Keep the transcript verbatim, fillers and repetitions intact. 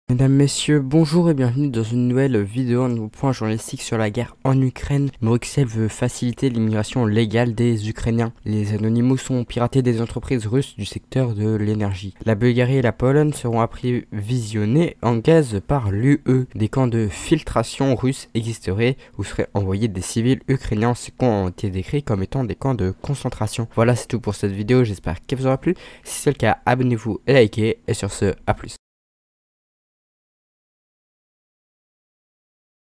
Mesdames, Messieurs, bonjour et bienvenue dans une nouvelle vidéo, un nouveau point journalistique sur la guerre en Ukraine. Bruxelles veut faciliter l'immigration légale des Ukrainiens. Les Anonymous ont piraté des entreprises russes du secteur de l'énergie. La Bulgarie et la Pologne seront approvisionnés en gaz par l'U E. Des camps de filtration russes existeraient où seraient envoyés des civils ukrainiens. Ces camps ont été décrits comme étant des camps de concentration. Voilà, c'est tout pour cette vidéo, j'espère qu'elle vous aura plu. Si c'est le cas, abonnez-vous et likez. Et sur ce, à plus.